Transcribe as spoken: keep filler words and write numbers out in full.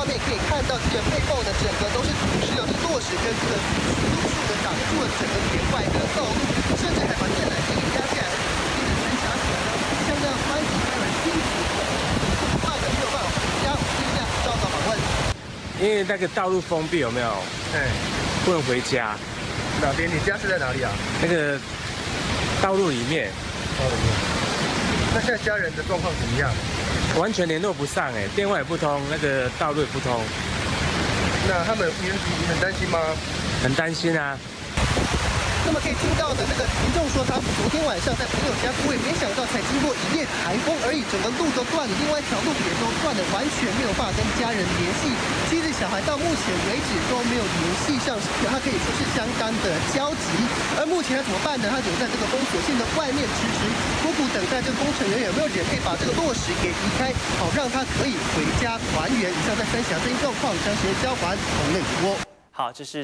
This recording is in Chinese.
画面可以看到，这个背后呢，整个都是土石，有这落石跟这个树树的挡住了整个田外的道路，甚至还把电缆给压下来。这个三峡谷呢，像这样宽几百人辛苦，快的没有办法回家，就这样遭到访问。 因为那个道路封闭，有没有？哎，不能回家。 哪边？你家是在哪里啊？ 那个道路里面。 道路里面。那现在家人的状况怎么样？ 完全联络不上哎，电话也不通，那个道路也不通。 那他们你你很担心吗？ 很担心啊。 那么可以听到的这个民众说，他昨天晚上在朋友家过夜，没想到才经过一夜台风而已，整个路都断了，另外一条路也都断了，完全没有办法跟家人联系。妻子小孩到目前为止都没有联系上，他可以说是相当的焦急。而目前他怎么办呢？他只能在这个封锁线的外面迟迟苦苦等待，这个工程人员有没有人可以把这个落石给移开，好让他可以回家团圆。以上在三峡最新状况，将时间交还棚内主播。 好，这是。